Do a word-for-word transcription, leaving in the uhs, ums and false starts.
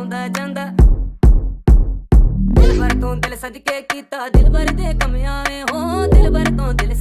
ਆਉਂਦਾ ਜਾਂਦਾ। ਦਿਲ ਭਰ ਤੋਂ ਦਿਲ ਸੱਜ ਕੇ ਕੀਤਾ, ਦਿਲ ਭਰ ਦੇ ਕਮਿਆਂ ਵੇ ਹੋ ਦਿਲ ਭਰ ਤੋਂ ਦਿਲ